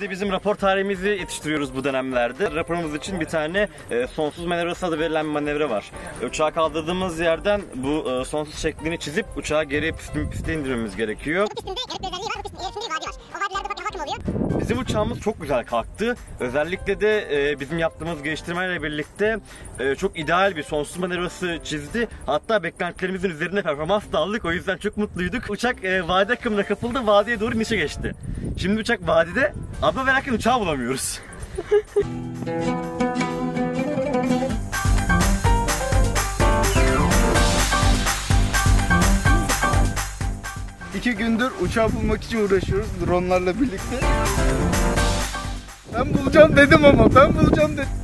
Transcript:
de bizim rapor tarihimizi yetiştiriyoruz bu dönemlerde. Raporumuz için bir tane sonsuz manevrası adı verilen bir manevra var. Uçağı kaldırdığımız yerden bu sonsuz şeklini çizip uçağı geri piste indirmemiz gerekiyor. Pistinde garip bir özelliği var. Bu pistin ilerisinde bir vadi var. O vadilerde bakın hakim oluyor. Bizim uçağımız çok güzel kalktı. Özellikle de bizim yaptığımız geliştirmeyle birlikte çok ideal bir sonsuz manevrası çizdi. Hatta beklentilerimizin üzerine performans da aldık. O yüzden çok mutluyduk. Uçak vadi akımına kapıldı. Vadiye doğru inişe geçti. Şimdi uçak vadide. Ama ve lakin uçağı bulamıyoruz. 2 gündür uçağı bulmak için uğraşıyoruz dronlarla birlikte. Ben bulacağım dedim ama ben bulacağım dedim.